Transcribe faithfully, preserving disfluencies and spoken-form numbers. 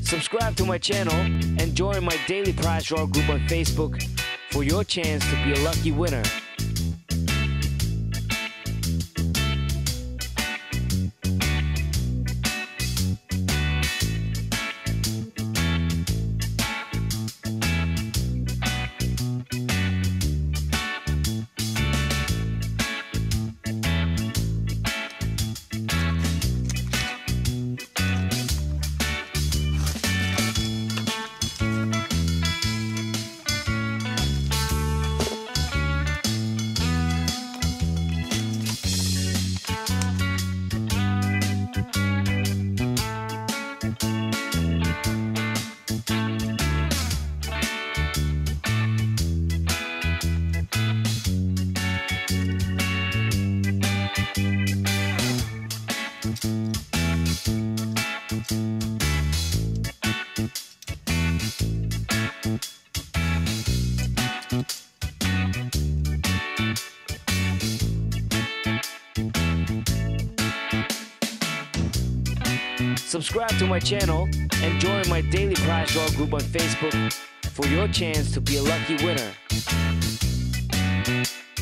Subscribe to my channel and join my daily prize draw group on Facebook for your chance to be a lucky winner. Subscribe to my channel and join my daily prize draw group on Facebook for your chance to be a lucky winner.